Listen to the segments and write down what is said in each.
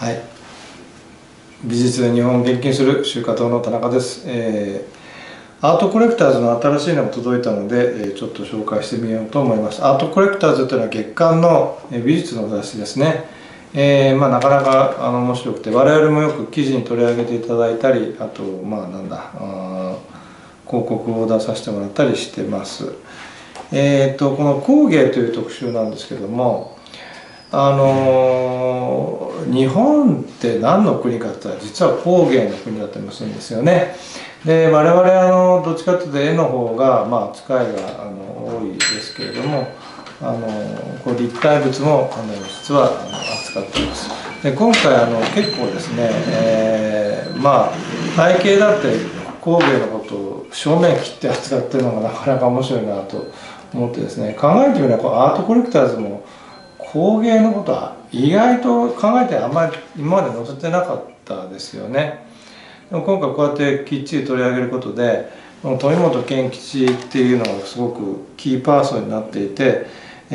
はい、美術で日本を元気にする集華党の田中です。アートコレクターズの新しいのが届いたので、ちょっと紹介してみようと思います。アートコレクターズというのは月刊の美術の雑誌ですね。なかなか面白くて、我々もよく記事に取り上げていただいたり、あと広告を出させてもらったりしてます。この工芸という特集なんですけども、日本って何の国かって言ったら実は工芸の国だったりもするんですよね。で我々どっちかというと絵の方が扱いが多いですけれども、こう立体物も実は扱っています。で今回結構ですね、背景だって工芸のことを正面切って扱ってるのがなかなか面白いなと思ってですね、考えてみればアートコレクターズも工芸のことは意外と考えてあんまり今まで載せてなかったですよね。でも今回こうやってきっちり取り上げることで、富本健吉っていうのがすごくキーパーソンになっていて、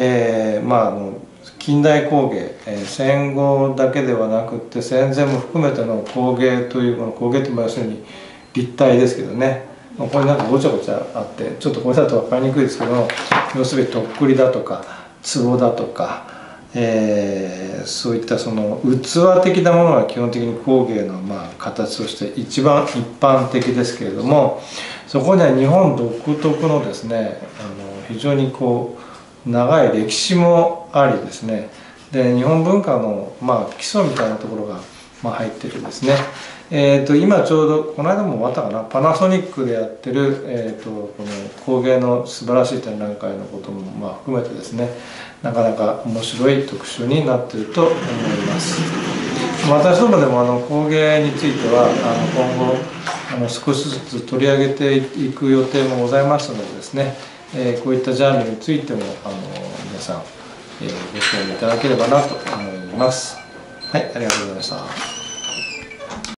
近代工芸、戦後だけではなくって戦前も含めての工芸というもの、工芸って要するに立体ですけどね、ここになんかごちゃごちゃあってちょっとこれだと分かりにくいですけど、要するにとっくりだとか壺だとか、そういったその器的なものが基本的に工芸の形として一番一般的ですけれども、そこには日本独特のですね非常に長い歴史もありですね、で日本文化の基礎みたいなところが入ってるですね。今ちょうどこの間も終わったかな、パナソニックでやってる、この工芸の素晴らしい展覧会のことも含めてですね、なかなか面白い特集になっていると思います。私どもでも工芸については今後少しずつ取り上げていく予定もございますのでですね、こういったジャンルについても皆さん、ご興味いただければなと思います。はい、ありがとうございました。